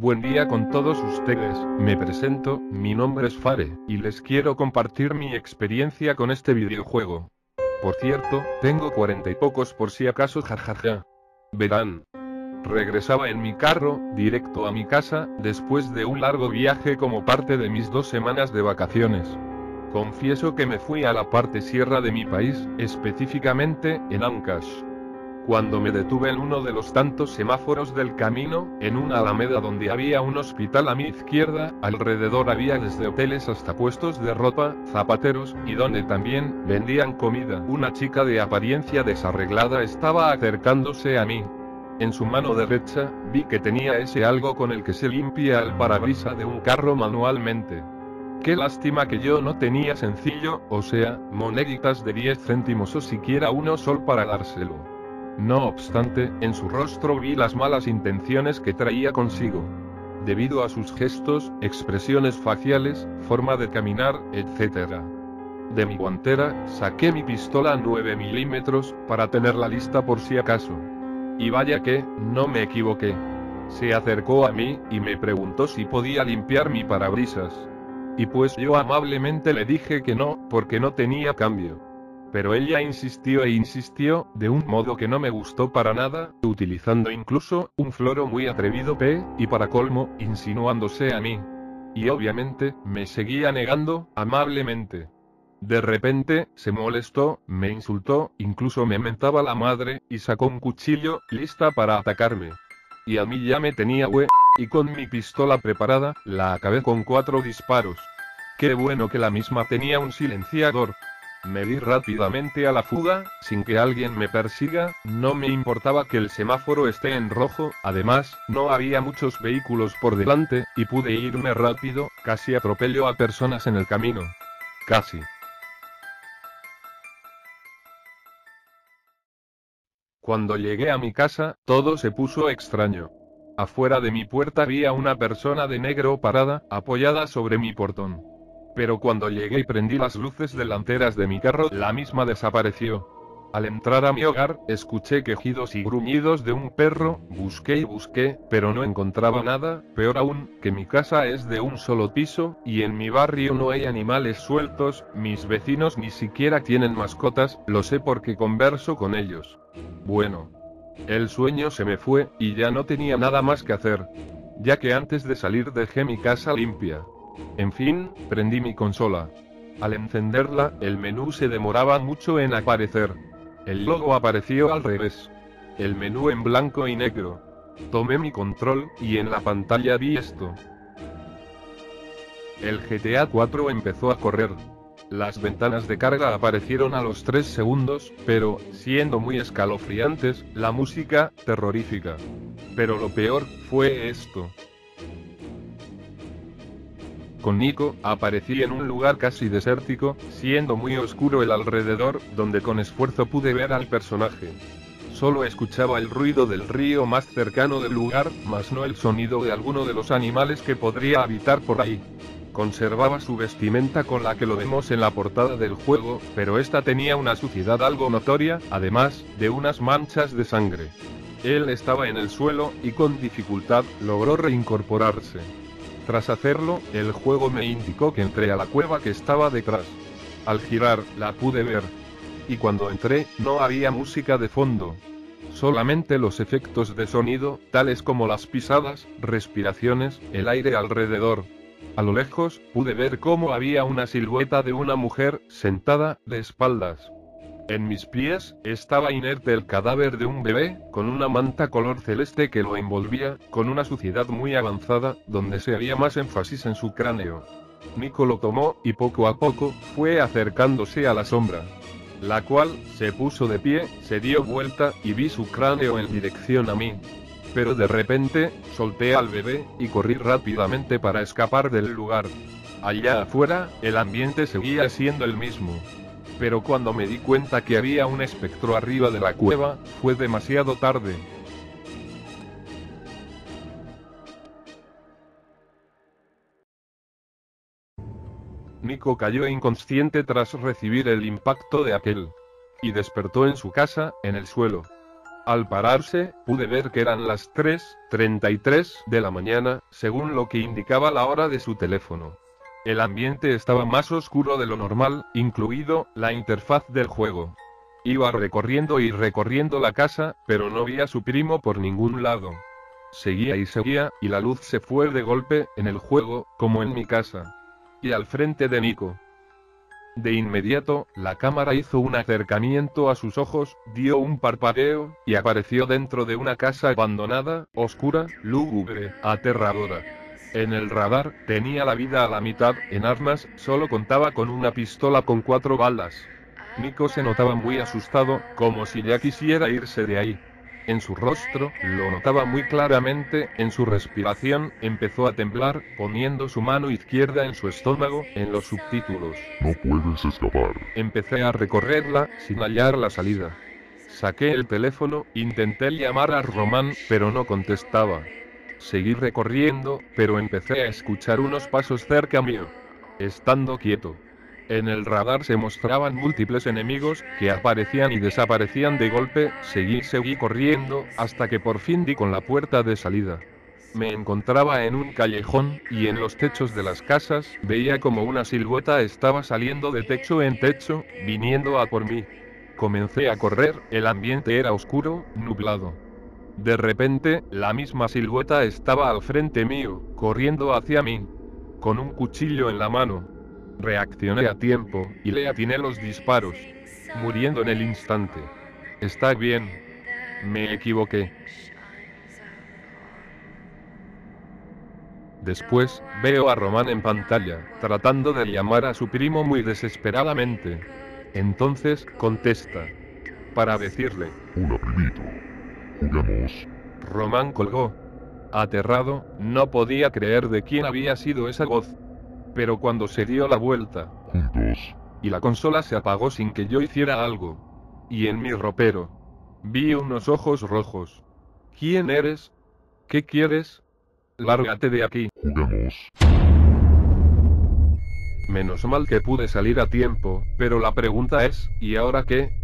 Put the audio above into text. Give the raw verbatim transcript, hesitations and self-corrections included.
Buen día con todos ustedes, me presento, mi nombre es Fare, y les quiero compartir mi experiencia con este videojuego. Por cierto, tengo cuarenta y pocos por si acaso, jajaja. Verán. Regresaba en mi carro, directo a mi casa, después de un largo viaje como parte de mis dos semanas de vacaciones. Confieso que me fui a la parte sierra de mi país, específicamente, en Ancash. Cuando me detuve en uno de los tantos semáforos del camino, en una alameda donde había un hospital a mi izquierda, alrededor había desde hoteles hasta puestos de ropa, zapateros, y donde también vendían comida. Una chica de apariencia desarreglada estaba acercándose a mí. En su mano derecha, vi que tenía ese algo con el que se limpia el parabrisas de un carro manualmente. Qué lástima que yo no tenía sencillo, o sea, moneditas de diez céntimos o siquiera uno sol para dárselo. No obstante, en su rostro vi las malas intenciones que traía consigo. Debido a sus gestos, expresiones faciales, forma de caminar, etcétera. De mi guantera, saqué mi pistola nueve milímetros, para tenerla lista por si acaso. Y vaya que, no me equivoqué. Se acercó a mí, y me preguntó si podía limpiar mi parabrisas. Y pues yo amablemente le dije que no, porque no tenía cambio. Pero ella insistió e insistió, de un modo que no me gustó para nada, utilizando incluso, un floro muy atrevido p, y para colmo, insinuándose a mí. Y obviamente, me seguía negando, amablemente. De repente, se molestó, me insultó, incluso me mentaba la madre, y sacó un cuchillo, lista para atacarme. Y a mí ya me tenía hue, y con mi pistola preparada, la acabé con cuatro disparos. Qué bueno que la misma tenía un silenciador. Me di rápidamente a la fuga, sin que alguien me persiga, no me importaba que el semáforo esté en rojo, además, no había muchos vehículos por delante, y pude irme rápido, casi atropello a personas en el camino. Casi. Cuando llegué a mi casa, todo se puso extraño. Afuera de mi puerta había una persona de negro parada, apoyada sobre mi portón. Pero cuando llegué y prendí las luces delanteras de mi carro, la misma desapareció. Al entrar a mi hogar, escuché quejidos y gruñidos de un perro, busqué y busqué, pero no encontraba nada, peor aún, que mi casa es de un solo piso, y en mi barrio no hay animales sueltos, mis vecinos ni siquiera tienen mascotas, lo sé porque converso con ellos. Bueno. El sueño se me fue, y ya no tenía nada más que hacer. Ya que antes de salir dejé mi casa limpia. En fin, prendí mi consola. Al encenderla, el menú se demoraba mucho en aparecer. El logo apareció al revés. El menú en blanco y negro. Tomé mi control, y en la pantalla vi esto. El G T A cuatro empezó a correr. Las ventanas de carga aparecieron a los tres segundos, pero, siendo muy escalofriantes, la música, terrorífica. Pero lo peor, fue esto. Con Nico, aparecí en un lugar casi desértico, siendo muy oscuro el alrededor, donde con esfuerzo pude ver al personaje. Solo escuchaba el ruido del río más cercano del lugar, mas no el sonido de alguno de los animales que podría habitar por ahí. Conservaba su vestimenta con la que lo vemos en la portada del juego, pero esta tenía una suciedad algo notoria, además, de unas manchas de sangre. Él estaba en el suelo, y con dificultad, logró reincorporarse. Tras hacerlo, el juego me indicó que entré a la cueva que estaba detrás. Al girar, la pude ver. Y cuando entré, no había música de fondo. Solamente los efectos de sonido, tales como las pisadas, respiraciones, el aire alrededor. A lo lejos, pude ver cómo había una silueta de una mujer, sentada, de espaldas. En mis pies, estaba inerte el cadáver de un bebé, con una manta color celeste que lo envolvía, con una suciedad muy avanzada, donde se había más énfasis en su cráneo. Nico lo tomó, y poco a poco, fue acercándose a la sombra. La cual, se puso de pie, se dio vuelta, y vi su cráneo en dirección a mí. Pero de repente, solté al bebé, y corrí rápidamente para escapar del lugar. Allá afuera, el ambiente seguía siendo el mismo. Pero cuando me di cuenta que había un espectro arriba de la cueva, fue demasiado tarde. Nico cayó inconsciente tras recibir el impacto de aquel. Y despertó en su casa, en el suelo. Al pararse, pude ver que eran las tres treinta y tres de la mañana, según lo que indicaba la hora de su teléfono. El ambiente estaba más oscuro de lo normal, incluido la interfaz del juego. Iba recorriendo y recorriendo la casa, pero no vi a su primo por ningún lado. Seguía y seguía, y la luz se fue de golpe, en el juego, como en mi casa. Y al frente de Nico. De inmediato, la cámara hizo un acercamiento a sus ojos, dio un parpadeo, y apareció dentro de una casa abandonada, oscura, lúgubre, aterradora. En el radar, tenía la vida a la mitad, en armas, solo contaba con una pistola con cuatro balas. Nico se notaba muy asustado, como si ya quisiera irse de ahí. En su rostro, lo notaba muy claramente, en su respiración, empezó a temblar, poniendo su mano izquierda en su estómago, en los subtítulos. No puedes escapar. Empecé a recorrerla, sin hallar la salida. Saqué el teléfono, intenté llamar a Román, pero no contestaba. Seguí recorriendo, pero empecé a escuchar unos pasos cerca mío. Estando quieto. En el radar se mostraban múltiples enemigos, que aparecían y desaparecían de golpe, seguí seguí corriendo, hasta que por fin di con la puerta de salida. Me encontraba en un callejón, y en los techos de las casas, veía como una silueta estaba saliendo de techo en techo, viniendo a por mí. Comencé a correr, el ambiente era oscuro, nublado. De repente, la misma silueta estaba al frente mío, corriendo hacia mí, con un cuchillo en la mano. Reaccioné a tiempo, y le atiné los disparos, muriendo en el instante. Está bien. Me equivoqué. Después, veo a Román en pantalla, tratando de llamar a su primo muy desesperadamente. Entonces, contesta. Para decirle. Hola, primito. Juguemos. Román colgó. Aterrado, no podía creer de quién había sido esa voz. Pero cuando se dio la vuelta, Juntos. y la consola se apagó sin que yo hiciera algo. Y en mi ropero, vi unos ojos rojos. ¿Quién eres? ¿Qué quieres? Lárgate de aquí. Juguemos. Menos mal que pude salir a tiempo, pero la pregunta es, ¿y ahora qué?